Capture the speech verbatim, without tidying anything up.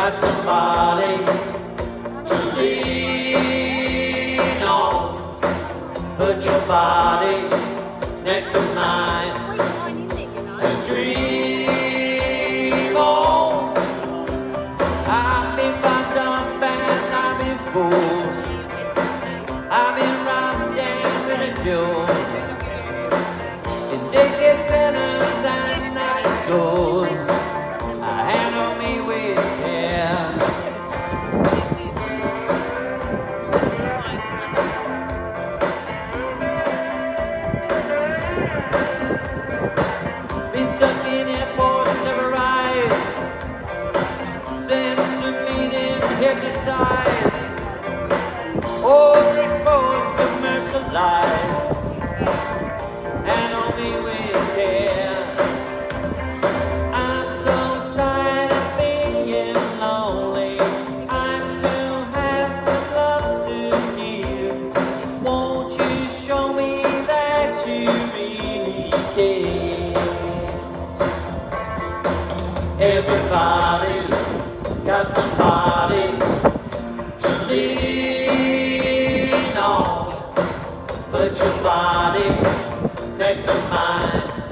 got somebody to lean on. Put your body next to mine and dream on. I've been fucked up and I've been fooled. I've been robbed and ridiculed. And they get sinners and night schools. Handle me with care. Been stuck in airports, never arrived. Sent to meeting, hypnotized. Overexposed, commercialized. Handle me with care. Everybody's got somebody to lean on. Put your body next to mine.